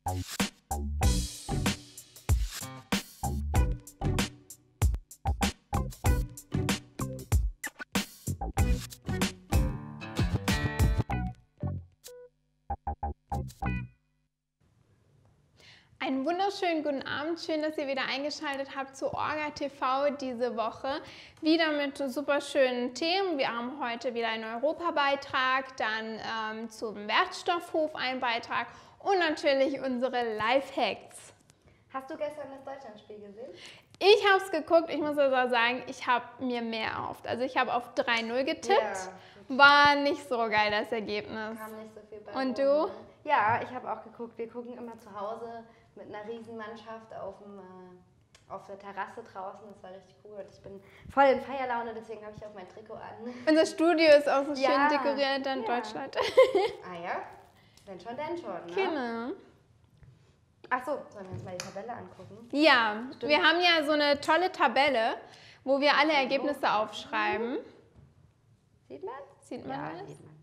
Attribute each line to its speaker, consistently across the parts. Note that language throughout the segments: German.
Speaker 1: Einen wunderschönen guten Abend, schön, dass ihr wieder eingeschaltet habt zu Orga TV diese Woche. Wieder mit super schönen Themen. Wir haben heute wieder einen Europabeitrag, dann zum Wertstoffhof einen Beitrag und natürlich unsere Lifehacks.
Speaker 2: Hast du gestern das Deutschlandspiel gesehen?
Speaker 1: Ich habe es geguckt, ich muss also sagen, ich habe mir mehr erhofft. Also ich habe auf 3-0 getippt, ja. War nicht so geil das Ergebnis.
Speaker 2: Kam nicht so viel bei
Speaker 1: Und du?
Speaker 2: Ja, ich habe auch geguckt. Wir gucken immer zu Hause mit einer Riesenmannschaft auf der Terrasse draußen. Das war richtig cool und ich bin voll in Feierlaune, deswegen habe ich auch mein Trikot an.
Speaker 1: Unser Studio ist auch so schön dekoriert in Deutschland.
Speaker 2: Ah ja? Wenn schon, denn schon, ne?
Speaker 1: Genau.
Speaker 2: Ach so, sollen wir uns mal die Tabelle angucken?
Speaker 1: Ja, stimmt. Wir haben ja so eine tolle Tabelle, wo wir alle Ergebnisse aufschreiben.
Speaker 2: Sieht man?
Speaker 1: Sieht man
Speaker 2: ja,
Speaker 1: alles?
Speaker 2: Sieht man.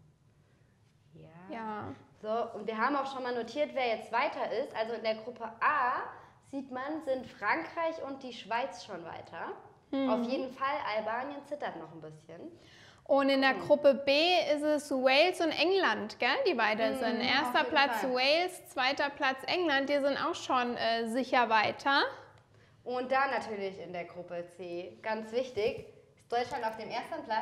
Speaker 1: Ja.
Speaker 2: So, und wir haben auch schon mal notiert, wer jetzt weiter ist. Also in der Gruppe A sieht man, sind Frankreich und die Schweiz schon weiter. Auf jeden Fall, Albanien zittert noch ein bisschen.
Speaker 1: Und in der Gruppe B ist es Wales und England, gell, die weiter sind. Erster Platz Wales, zweiter Platz England, die sind auch schon sicher weiter.
Speaker 2: Und da natürlich in der Gruppe C, ganz wichtig, ist Deutschland auf dem ersten Platz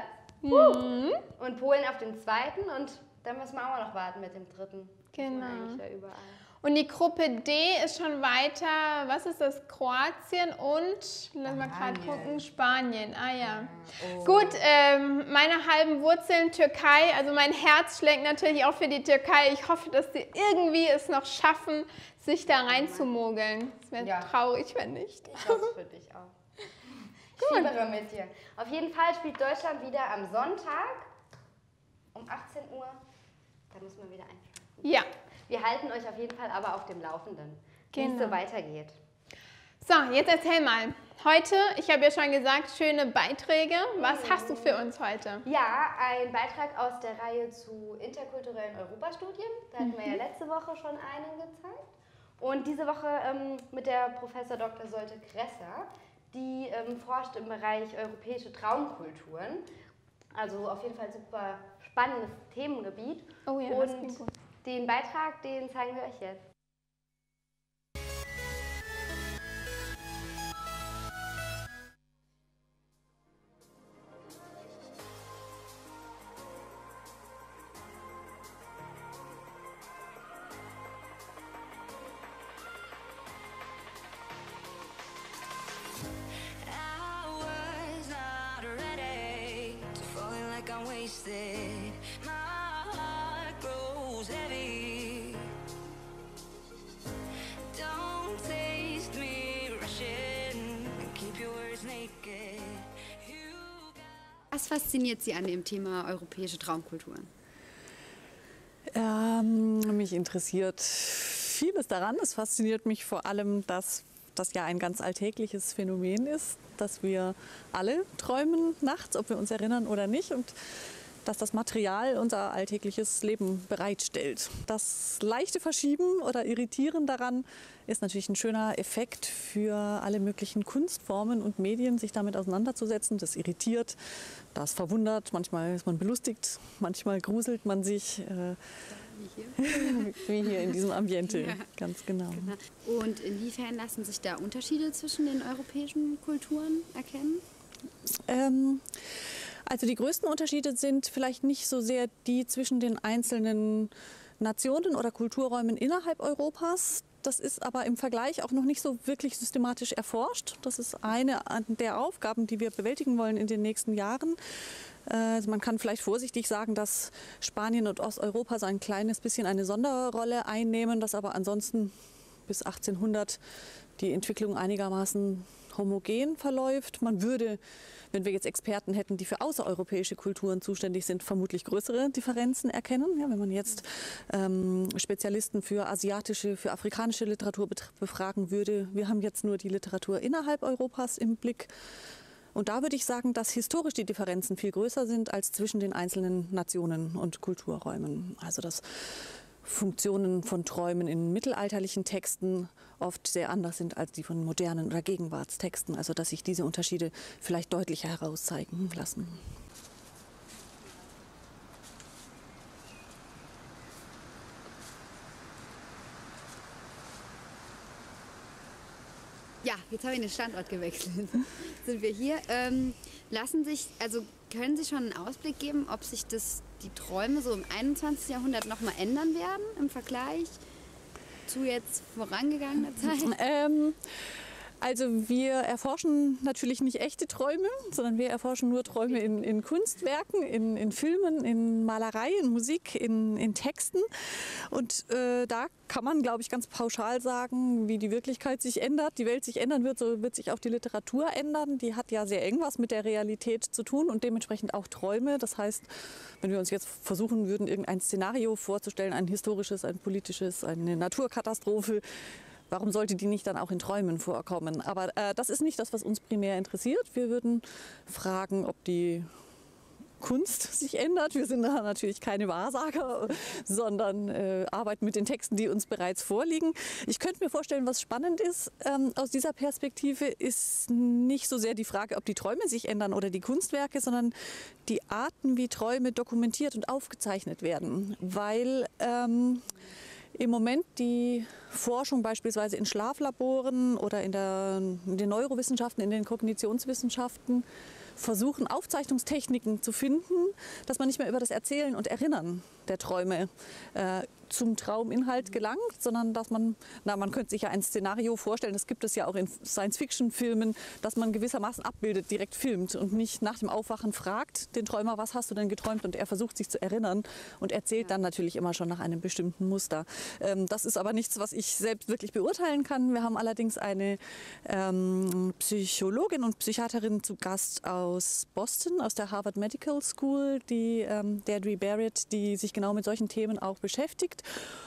Speaker 2: und Polen auf dem zweiten und dann müssen wir auch noch warten mit dem dritten.
Speaker 1: Genau.
Speaker 2: Ja, überall.
Speaker 1: Und die Gruppe D ist schon weiter, was ist das? Kroatien und, lass mal gerade gucken, Spanien. Ah ja. Oh. Gut, meine halben Wurzeln Türkei, also mein Herz schlägt natürlich auch für die Türkei. Ich hoffe, dass sie irgendwie es noch schaffen, sich da reinzumogeln. Es wäre traurig, wenn nicht.
Speaker 2: Ich hoffe es für dich auch. Ich fiebere mit dir. Auf jeden Fall spielt Deutschland wieder am Sonntag um 18 Uhr. Da muss man wieder einschalten.
Speaker 1: Ja.
Speaker 2: Wir halten euch auf jeden Fall aber auf dem Laufenden, wie es so weitergeht.
Speaker 1: So, jetzt erzähl mal. Heute, ich habe ja schon gesagt, schöne Beiträge. Was hast du für uns heute?
Speaker 2: Ja, ein Beitrag aus der Reihe zu interkulturellen Europastudien. Da hatten wir ja letzte Woche schon einen gezeigt. Und diese Woche mit der Professor Dr. Solte Gresser. Die forscht im Bereich europäische Traumkulturen. Also auf jeden Fall super spannendes Themengebiet.
Speaker 1: Oh ja, das klingt gut.
Speaker 2: Den Beitrag, den zeigen wir euch jetzt.
Speaker 3: Was fasziniert Sie an dem Thema europäische Traumkulturen?
Speaker 4: Mich interessiert vieles daran. Es fasziniert mich vor allem, dass das ja ein ganz alltägliches Phänomen ist, dass wir alle träumen nachts, ob wir uns erinnern oder nicht, und dass das Material unser alltägliches Leben bereitstellt. Das leichte Verschieben oder Irritieren daran ist natürlich ein schöner Effekt für alle möglichen Kunstformen und Medien, sich damit auseinanderzusetzen. Das irritiert, das verwundert, manchmal ist man belustigt, manchmal gruselt man sich. Wie hier in diesem Ambiente, ja. Ganz genau.
Speaker 3: Und inwiefern lassen sich da Unterschiede zwischen den europäischen Kulturen erkennen?
Speaker 4: Also die größten Unterschiede sind vielleicht nicht so sehr die zwischen den einzelnen Nationen oder Kulturräumen innerhalb Europas. Das ist aber im Vergleich auch noch nicht so wirklich systematisch erforscht. Das ist eine der Aufgaben, die wir bewältigen wollen in den nächsten Jahren. Also man kann vielleicht vorsichtig sagen, dass Spanien und Osteuropa so ein kleines bisschen eine Sonderrolle einnehmen, dass aber ansonsten bis 1800 die Entwicklung einigermaßen homogen verläuft. Man würde, wenn wir jetzt Experten hätten, die für außereuropäische Kulturen zuständig sind, vermutlich größere Differenzen erkennen. Ja, wenn man jetzt Spezialisten für asiatische, für afrikanische Literatur befragen würde. Wir haben jetzt nur die Literatur innerhalb Europas im Blick. Und da würde ich sagen, dass historisch die Differenzen viel größer sind als zwischen den einzelnen Nationen und Kulturräumen. Also das Funktionen von Träumen in mittelalterlichen Texten oft sehr anders sind als die von modernen oder Gegenwartstexten. Also dass sich diese Unterschiede vielleicht deutlicher herauszeigen lassen.
Speaker 3: Ja, jetzt habe ich den Standort gewechselt. Sind wir hier. Können Sie schon einen Ausblick geben, ob sich die Träume so im 21. Jahrhundert nochmal ändern werden im Vergleich zu jetzt vorangegangener Zeit?
Speaker 4: Also wir erforschen natürlich nicht echte Träume, sondern wir erforschen nur Träume in Kunstwerken, in Filmen, in Malerei, in Musik, in Texten. Und da kann man, glaube ich, ganz pauschal sagen, wie die Wirklichkeit sich ändert, die Welt sich ändern wird, so wird sich auch die Literatur ändern. Die hat ja sehr eng was mit der Realität zu tun und dementsprechend auch Träume. Das heißt, wenn wir uns jetzt versuchen würden, irgendein Szenario vorzustellen, ein historisches, ein politisches, eine Naturkatastrophe, warum sollte die nicht dann auch in Träumen vorkommen? Aber das ist nicht das, was uns primär interessiert. Wir würden fragen, ob die Kunst sich ändert. Wir sind da natürlich keine Wahrsager, sondern arbeiten mit den Texten, die uns bereits vorliegen. Ich könnte mir vorstellen, was spannend ist aus dieser Perspektive, ist nicht so sehr die Frage, ob die Träume sich ändern oder die Kunstwerke, sondern die Arten, wie Träume dokumentiert und aufgezeichnet werden. Weil im Moment die Forschung beispielsweise in Schlaflaboren oder in den Neurowissenschaften, in den Kognitionswissenschaften versuchen, Aufzeichnungstechniken zu finden, dass man nicht mehr über das Erzählen und Erinnern der Träume zum Trauminhalt gelangt, sondern dass man könnte sich ja ein Szenario vorstellen, das gibt es ja auch in Science-Fiction-Filmen, dass man gewissermaßen abbildet, direkt filmt und nicht nach dem Aufwachen fragt den Träumer, was hast du denn geträumt, und er versucht sich zu erinnern und erzählt dann natürlich immer schon nach einem bestimmten Muster. Das ist aber nichts, was ich selbst wirklich beurteilen kann. Wir haben allerdings eine Psychologin und Psychiaterin zu Gast aus Boston, aus der Harvard Medical School, die Deirdre Barrett, die sich genau mit solchen Themen auch beschäftigt,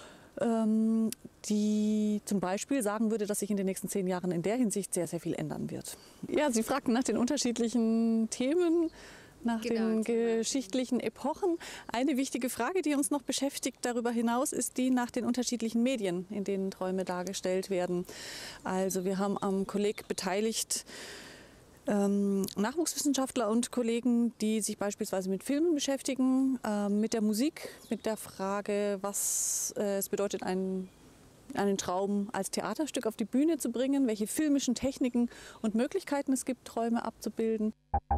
Speaker 4: die zum Beispiel sagen würde, dass sich in den nächsten 10 Jahren in der Hinsicht sehr, sehr viel ändern wird. Ja, Sie fragten nach den unterschiedlichen Themen, nach den geschichtlichen Epochen. Eine wichtige Frage, die uns noch beschäftigt darüber hinaus, ist die nach den unterschiedlichen Medien, in denen Träume dargestellt werden. Also wir haben am Kolleg beteiligt Nachwuchswissenschaftler und Kollegen, die sich beispielsweise mit Filmen beschäftigen, mit der Musik, mit der Frage, was es bedeutet, einen Traum als Theaterstück auf die Bühne zu bringen, welche filmischen Techniken und Möglichkeiten es gibt, Träume abzubilden.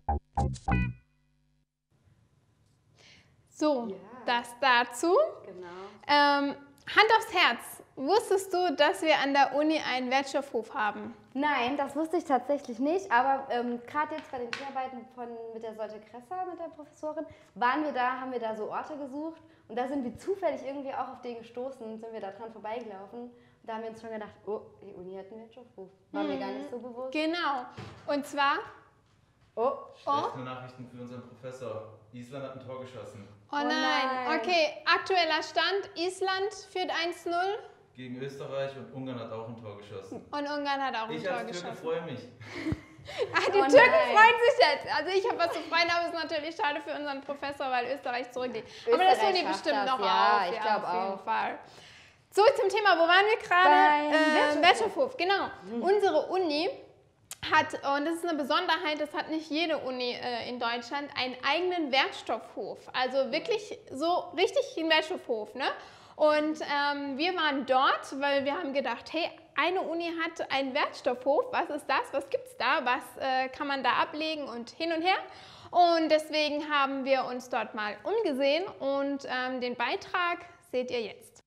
Speaker 1: So, ja. Das dazu.
Speaker 2: Genau.
Speaker 1: Hand aufs Herz. Wusstest du, dass wir an der Uni einen Wertstoffhof haben?
Speaker 2: Nein, das wusste ich tatsächlich nicht, aber gerade jetzt bei den Dreharbeiten mit der Solte Kresser, mit der Professorin, haben wir da so Orte gesucht und da sind wir zufällig irgendwie auch auf den gestoßen, sind wir da dran vorbeigelaufen und da haben wir uns schon gedacht, oh, die Uni hat einen Wertstoffhof. War mir gar nicht so bewusst.
Speaker 1: Genau, und zwar...
Speaker 5: Schlechte Nachrichten für unseren Professor. Island hat ein Tor geschossen.
Speaker 1: Oh nein. Okay, aktueller Stand, Island führt 1-0.
Speaker 5: Gegen Österreich, und Ungarn hat auch ein Tor geschossen.
Speaker 1: Und Ungarn hat auch ein Tor geschossen.
Speaker 5: Ich als Türke freue mich.
Speaker 1: Die Türken freuen sich jetzt. Also ich habe was zu freuen, aber es ist natürlich schade für unseren Professor, weil Österreich zurückliegt. Aber das tun die bestimmt noch
Speaker 2: ja,
Speaker 1: auf.
Speaker 2: Ich glaube
Speaker 1: auf jeden
Speaker 2: auch.
Speaker 1: Fall. Zurück zum Thema, wo waren wir gerade? Wertstoffhof, genau. Unsere Uni hat, und das ist eine Besonderheit, das hat nicht jede Uni in Deutschland, einen eigenen Wertstoffhof. Also wirklich so richtig ein Wertstoffhof, ne? Und wir waren dort, weil wir haben gedacht, hey, eine Uni hat einen Wertstoffhof, was ist das, was gibt es da, was kann man da ablegen und hin und her. Und deswegen haben wir uns dort mal umgesehen und den Beitrag seht ihr jetzt.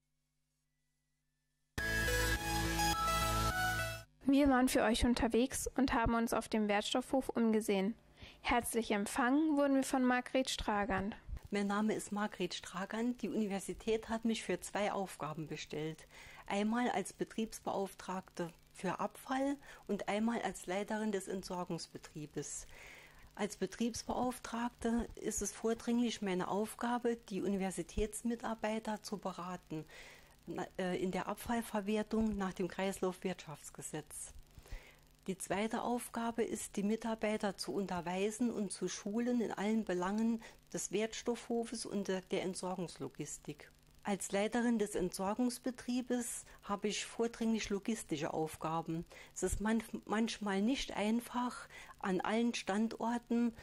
Speaker 1: Wir waren für euch unterwegs und haben uns auf dem Wertstoffhof umgesehen. Herzlich empfangen wurden wir von Margret Stragand.
Speaker 6: Mein Name ist Margret Stragand. Die Universität hat mich für 2 Aufgaben bestellt. Einmal als Betriebsbeauftragte für Abfall und einmal als Leiterin des Entsorgungsbetriebes. Als Betriebsbeauftragte ist es vordringlich meine Aufgabe, die Universitätsmitarbeiter zu beraten in der Abfallverwertung nach dem Kreislaufwirtschaftsgesetz. Die zweite Aufgabe ist, die Mitarbeiter zu unterweisen und zu schulen in allen Belangen des Wertstoffhofes und der Entsorgungslogistik. Als Leiterin des Entsorgungsbetriebes habe ich vordringlich logistische Aufgaben. Es ist manchmal nicht einfach, an allen Standorten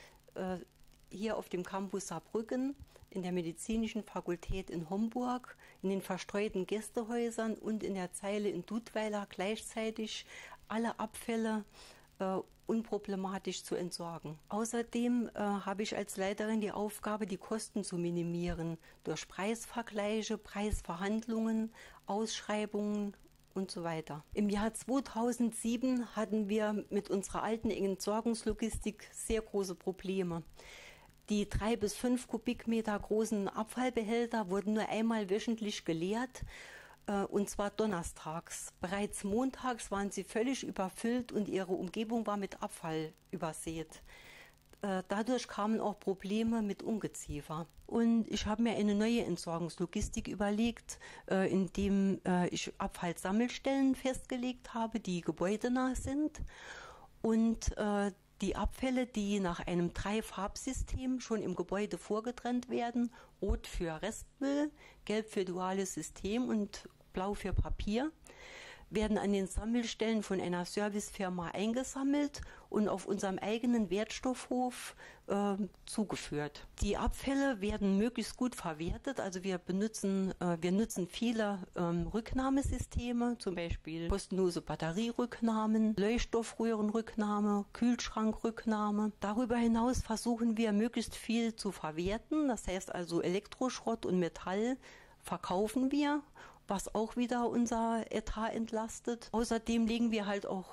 Speaker 6: hier auf dem Campus Saarbrücken, in der Medizinischen Fakultät in Homburg, in den verstreuten Gästehäusern und in der Zeile in Dudweiler gleichzeitig alle Abfälle unproblematisch zu entsorgen. Außerdem habe ich als Leiterin die Aufgabe, die Kosten zu minimieren durch Preisvergleiche, Preisverhandlungen, Ausschreibungen und so weiter. Im Jahr 2007 hatten wir mit unserer alten Entsorgungslogistik sehr große Probleme. Die 3 bis 5 Kubikmeter großen Abfallbehälter wurden nur einmal wöchentlich geleert, und zwar donnerstags. Bereits montags waren sie völlig überfüllt und ihre Umgebung war mit Abfall übersät. Dadurch kamen auch Probleme mit Ungeziefer. Und ich habe mir eine neue Entsorgungslogistik überlegt, indem ich Abfallsammelstellen festgelegt habe, die gebäudenah sind und die Abfälle, die nach einem 3-Farbsystem schon im Gebäude vorgetrennt werden, rot für Restmüll, gelb für duales System und blau für Papier, werden an den Sammelstellen von einer Servicefirma eingesammelt und auf unserem eigenen Wertstoffhof zugeführt. Die Abfälle werden möglichst gut verwertet, also wir nutzen viele Rücknahmesysteme, zum Beispiel kostenlose Batterierücknahmen, Leuchtstoffröhrenrücknahme, Kühlschrankrücknahme. Darüber hinaus versuchen wir möglichst viel zu verwerten, das heißt also Elektroschrott und Metall verkaufen wir, was auch wieder unser Etat entlastet. Außerdem legen wir halt auch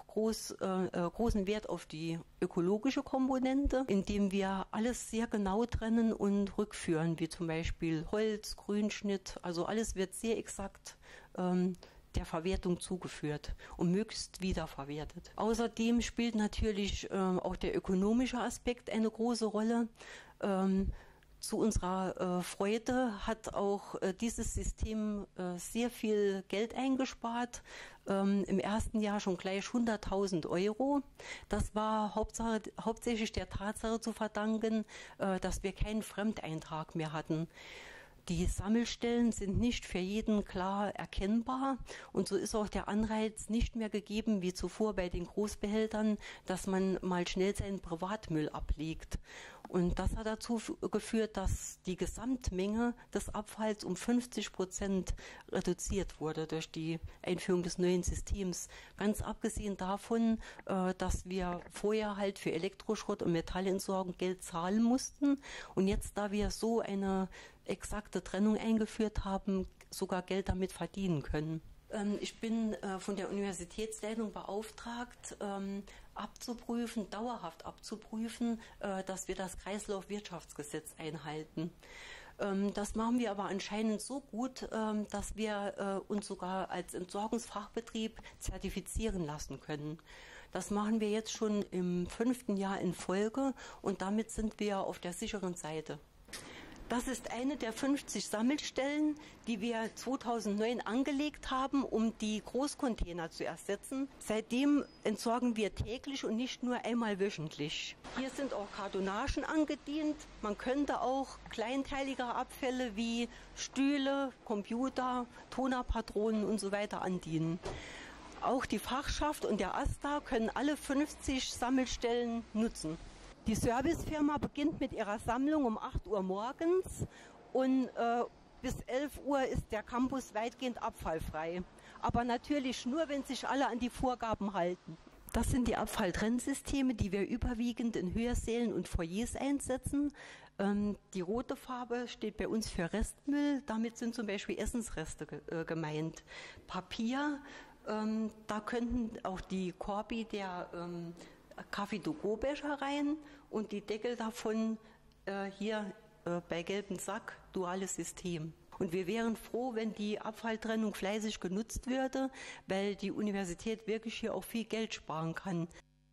Speaker 6: großen Wert auf die ökologische Komponente, indem wir alles sehr genau trennen und rückführen, wie zum Beispiel Holz, Grünschnitt, also alles wird sehr exakt der Verwertung zugeführt und möglichst wiederverwertet. Außerdem spielt natürlich auch der ökonomische Aspekt eine große Rolle. Zu unserer Freude hat auch dieses System sehr viel Geld eingespart. Im ersten Jahr schon gleich 100.000 Euro. Das war hauptsächlich der Tatsache zu verdanken, dass wir keinen Fremdeintrag mehr hatten. Die Sammelstellen sind nicht für jeden klar erkennbar und so ist auch der Anreiz nicht mehr gegeben wie zuvor bei den Großbehältern, dass man mal schnell seinen Privatmüll ablegt. Und das hat dazu geführt, dass die Gesamtmenge des Abfalls um 50% reduziert wurde durch die Einführung des neuen Systems. Ganz abgesehen davon, dass wir vorher halt für Elektroschrott und Metallentsorgung Geld zahlen mussten und jetzt, da wir so eine exakte Trennung eingeführt haben, sogar Geld damit verdienen können. Ich bin von der Universitätsleitung beauftragt, dauerhaft abzuprüfen, dass wir das Kreislaufwirtschaftsgesetz einhalten. Das machen wir aber anscheinend so gut, dass wir uns sogar als Entsorgungsfachbetrieb zertifizieren lassen können. Das machen wir jetzt schon im 5. Jahr in Folge und damit sind wir auf der sicheren Seite. Das ist eine der 50 Sammelstellen, die wir 2009 angelegt haben, um die Großcontainer zu ersetzen. Seitdem entsorgen wir täglich und nicht nur einmal wöchentlich. Hier sind auch Kartonagen angedient. Man könnte auch kleinteilige Abfälle wie Stühle, Computer, Tonerpatronen und so weiter andienen. Auch die Fachschaft und der AStA können alle 50 Sammelstellen nutzen. Die Servicefirma beginnt mit ihrer Sammlung um 8 Uhr morgens und bis 11 Uhr ist der Campus weitgehend abfallfrei. Aber natürlich nur, wenn sich alle an die Vorgaben halten. Das sind die Abfalltrennsysteme, die wir überwiegend in Hörsälen und Foyers einsetzen. Die rote Farbe steht bei uns für Restmüll. Damit sind zum Beispiel Essensreste gemeint. Papier, da könnten auch die Korbi der Kaffee-to-go-Becher rein und die Deckel davon hier bei gelbem Sack, duales System. Und wir wären froh, wenn die Abfalltrennung fleißig genutzt würde, weil die Universität wirklich hier auch viel Geld sparen kann.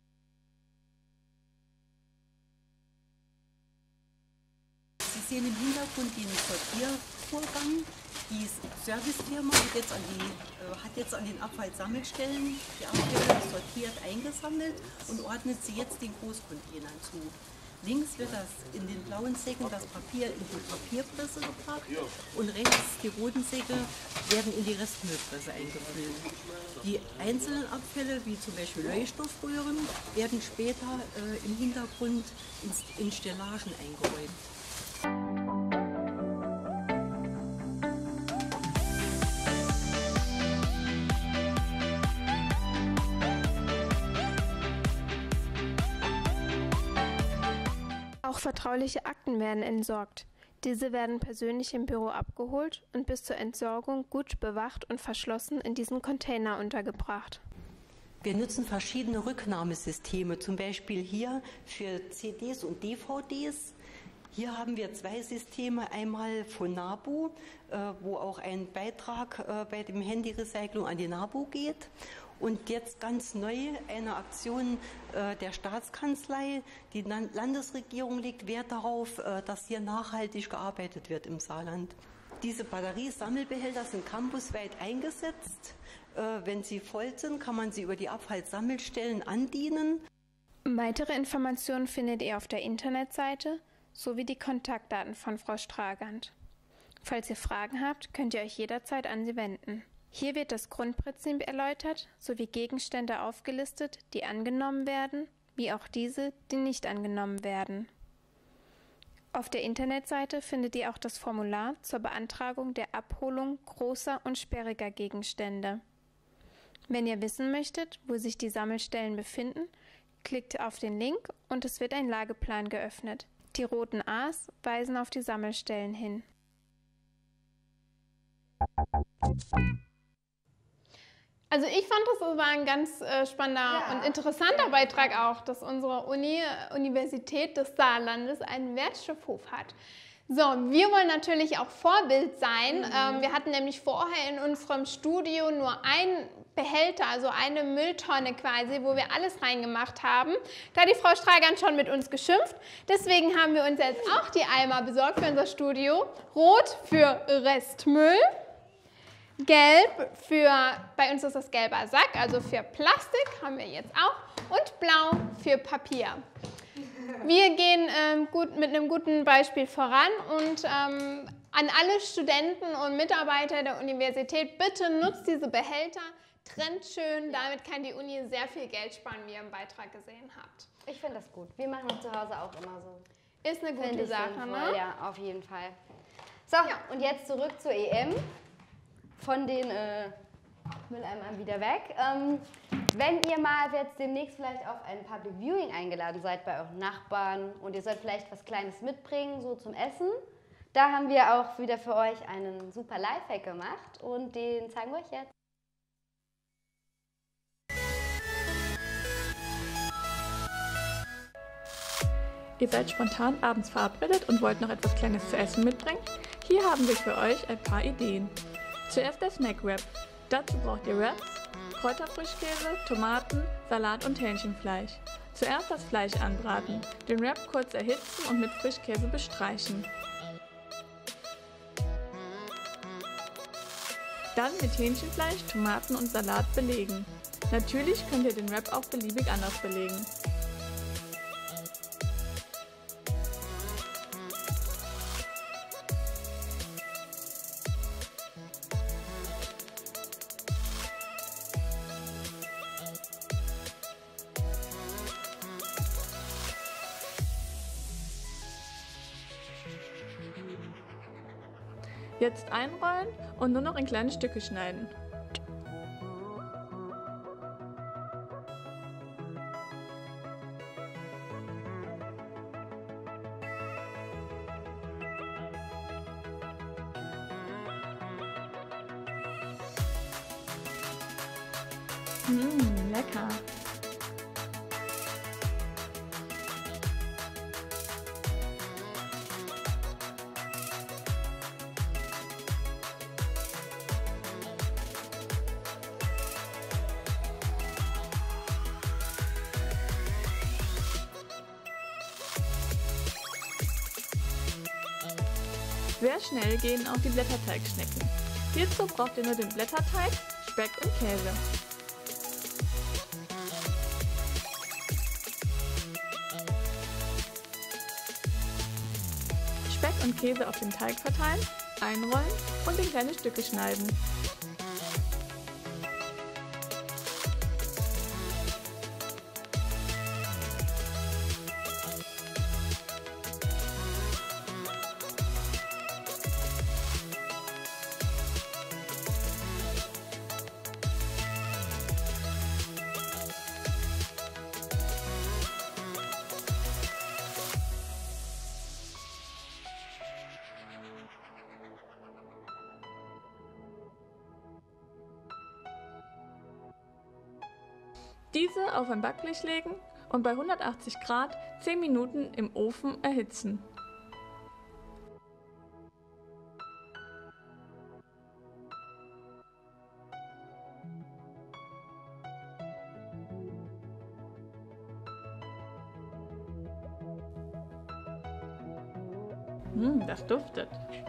Speaker 6: Sie sehen im Hintergrund den Sortiervorgang. Die Servicefirma hat jetzt an den Abfallsammelstellen die Abfälle sortiert eingesammelt und ordnet sie jetzt den Großcontainern zu. Links wird das in den blauen Säcken das Papier in die Papierpresse gebracht und rechts die roten Säcke werden in die Restmüllpresse eingefüllt. Die einzelnen Abfälle, wie zum Beispiel Leuchtstoffröhren, werden später im Hintergrund in Stellagen eingeräumt.
Speaker 1: Auch vertrauliche Akten werden entsorgt. Diese werden persönlich im Büro abgeholt und bis zur Entsorgung gut bewacht und verschlossen in diesen Container untergebracht.
Speaker 6: Wir nutzen verschiedene Rücknahmesysteme, zum Beispiel hier für CDs und DVDs. Hier haben wir 2 Systeme, einmal von NABU, wo auch ein Beitrag bei dem Handyrecycling an die NABU geht. Und jetzt ganz neu eine Aktion der Staatskanzlei. Die Landesregierung legt Wert darauf, dass hier nachhaltig gearbeitet wird im Saarland. Diese Batteriesammelbehälter sind campusweit eingesetzt. Wenn sie voll sind, kann man sie über die Abfallsammelstellen andienen.
Speaker 1: Weitere Informationen findet ihr auf der Internetseite sowie die Kontaktdaten von Frau Stragand. Falls ihr Fragen habt, könnt ihr euch jederzeit an sie wenden. Hier wird das Grundprinzip erläutert, sowie Gegenstände aufgelistet, die angenommen werden, wie auch diese, die nicht angenommen werden. Auf der Internetseite findet ihr auch das Formular zur Beantragung der Abholung großer und sperriger Gegenstände. Wenn ihr wissen möchtet, wo sich die Sammelstellen befinden, klickt auf den Link und es wird ein Lageplan geöffnet. Die roten A's weisen auf die Sammelstellen hin. Also ich fand, das war ein ganz spannender und interessanter Beitrag auch, dass unsere Universität des Saarlandes einen Wertstoffhof hat. So, wir wollen natürlich auch Vorbild sein. Wir hatten nämlich vorher in unserem Studio nur einen Behälter, also eine Mülltonne quasi, wo wir alles reingemacht haben. Da hat die Frau Stragand schon mit uns geschimpft. Deswegen haben wir uns jetzt auch die Eimer besorgt für unser Studio. Rot für Restmüll. Gelb für, bei uns ist das gelber Sack, also für Plastik haben wir jetzt auch. Und blau für Papier. Wir gehen mit einem guten Beispiel voran und an alle Studenten und Mitarbeiter der Universität, bitte nutzt diese Behälter, trennt schön, damit kann die Uni sehr viel Geld sparen, wie ihr im Beitrag gesehen habt.
Speaker 2: Ich finde das gut. Wir machen das zu Hause auch immer so.
Speaker 1: Ist eine gute Sache,
Speaker 2: sinnvoll,
Speaker 1: ne?
Speaker 2: Ja, auf jeden Fall. So, und jetzt zurück zur EM. Von den Mülleimern wieder weg. Wenn ihr mal jetzt demnächst vielleicht auf ein Public Viewing eingeladen seid bei euren Nachbarn und ihr sollt vielleicht was Kleines mitbringen, so zum Essen, da haben wir auch wieder für euch einen super Lifehack gemacht und den zeigen wir euch jetzt.
Speaker 7: Ihr seid spontan abends verabredet und wollt noch etwas Kleines zu essen mitbringen? Hier haben wir für euch ein paar Ideen. Zuerst der Snack Wrap. Dazu braucht ihr Wraps, Kräuterfrischkäse, Tomaten, Salat und Hähnchenfleisch. Zuerst das Fleisch anbraten, den Wrap kurz erhitzen und mit Frischkäse bestreichen. Dann mit Hähnchenfleisch, Tomaten und Salat belegen. Natürlich könnt ihr den Wrap auch beliebig anders belegen. Jetzt einrollen und nur noch in kleine Stücke schneiden. Lecker! Sehr schnell gehen auch die Blätterteigschnecken. Hierzu braucht ihr nur den Blätterteig, Speck und Käse. und Käse auf den Teig verteilen, einrollen und in kleine Stücke schneiden. Diese auf ein Backblech legen und bei 180 Grad 10 Minuten im Ofen erhitzen. Das duftet.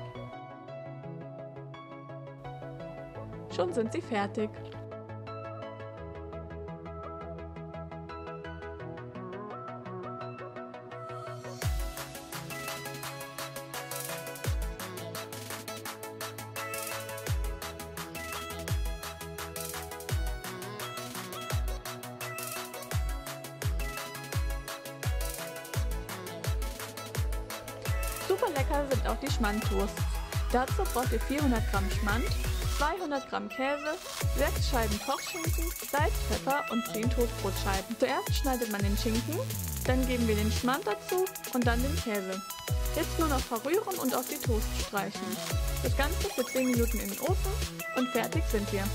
Speaker 7: Schon sind sie fertig. Super lecker sind auch die Schmandtoasts. Dazu braucht ihr 400 Gramm Schmand, 200 Gramm Käse, 6 Scheiben Kochschinken, Salz, Pfeffer und 10 Toastbrotscheiben. Zuerst schneidet man den Schinken, dann geben wir den Schmand dazu und dann den Käse. Jetzt nur noch verrühren und auf die Toast streichen. Das Ganze für 10 Minuten in den Ofen und fertig sind wir.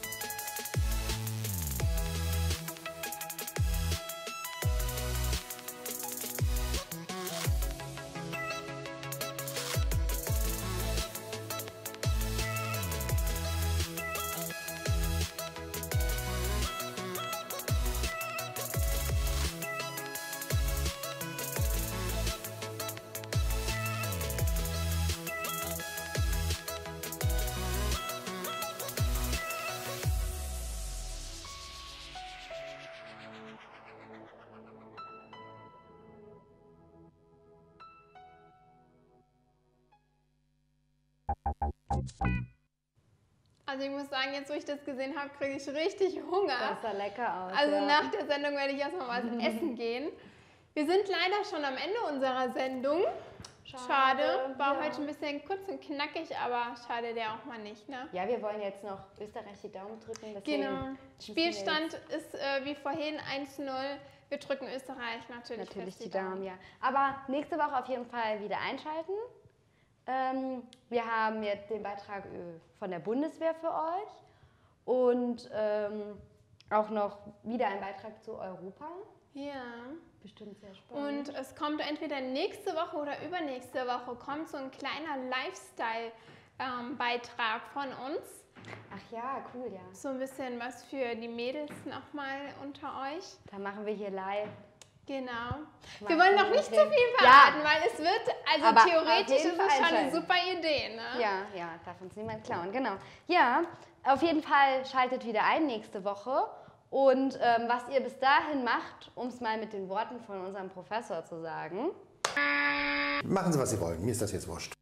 Speaker 1: Also ich muss sagen, jetzt wo ich das gesehen habe, kriege ich richtig Hunger.
Speaker 2: Das sah lecker aus.
Speaker 1: Also
Speaker 2: ja.
Speaker 1: nach der Sendung werde ich erstmal was essen gehen. Wir sind leider schon am Ende unserer Sendung. Schade. War heute ein bisschen kurz und knackig, aber schade der auch mal nicht, ne?
Speaker 2: Ja, wir wollen jetzt noch Österreich die Daumen drücken.
Speaker 1: Genau. Spielstand ist wie vorhin 1:0. Wir drücken Österreich natürlich
Speaker 2: die Daumen, ja. Aber nächste Woche auf jeden Fall wieder einschalten. Wir haben jetzt den Beitrag von der Bundeswehr für euch und auch noch wieder ein Beitrag zu Europa.
Speaker 1: Ja.
Speaker 2: Bestimmt sehr spannend.
Speaker 1: Und es kommt entweder nächste Woche oder übernächste Woche kommt so ein kleiner Lifestyle-Beitrag von uns.
Speaker 2: Ach ja, cool, ja.
Speaker 1: So ein bisschen was für die Mädels nochmal unter euch.
Speaker 2: Da machen wir hier live.
Speaker 1: Genau. Wir wollen noch nicht zu viel verraten, weil es wird, also
Speaker 2: aber
Speaker 1: theoretisch ist es schon eine super Idee, ne?
Speaker 2: Ja, darf uns niemand klauen, genau. Ja, auf jeden Fall schaltet wieder ein nächste Woche. Und was ihr bis dahin macht, um es mal mit den Worten von unserem Professor zu sagen.
Speaker 8: Machen Sie, was Sie wollen, mir ist das jetzt wurscht.